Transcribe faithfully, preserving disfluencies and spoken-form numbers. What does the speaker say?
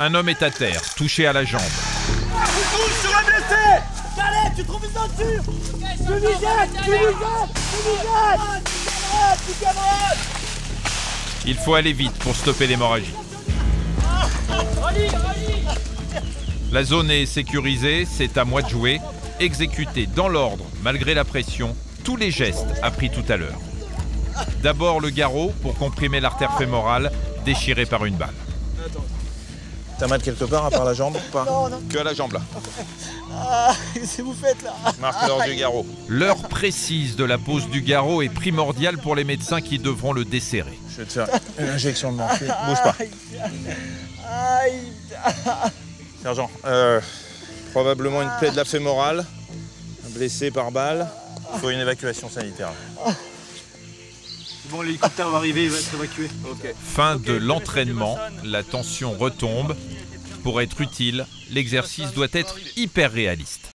Un homme est à terre, touché à la jambe. Je serai blessé. Calais, tu trouves une ceinture. Tu lui jettes, tu lui jettes, tu lui jettes. Tu camarades. Il faut aller vite pour stopper l'hémorragie. La zone est sécurisée, c'est à moi de jouer. Exécuter dans l'ordre, malgré la pression, tous les gestes appris tout à l'heure. D'abord le garrot pour comprimer l'artère fémorale déchirée par une balle. T'as mal quelque part à part la jambe ou pas? Non, non. Que à la jambe là. Ah, qu'est-ce que vous faites là? Marque l'heure du garrot. L'heure précise de la pose du garrot est primordiale pour les médecins qui devront le desserrer. Je vais te faire une injection de morphine. Bouge pas. Aïe. Sergent, euh, probablement une plaie de la fémorale, un blessé par balle. Il faut une évacuation sanitaire. Bon, l'hélicoptère va arriver, il va être évacué. Ok. Fin de l'entraînement, la tension retombe. Pour être utile, l'exercice doit être hyper réaliste.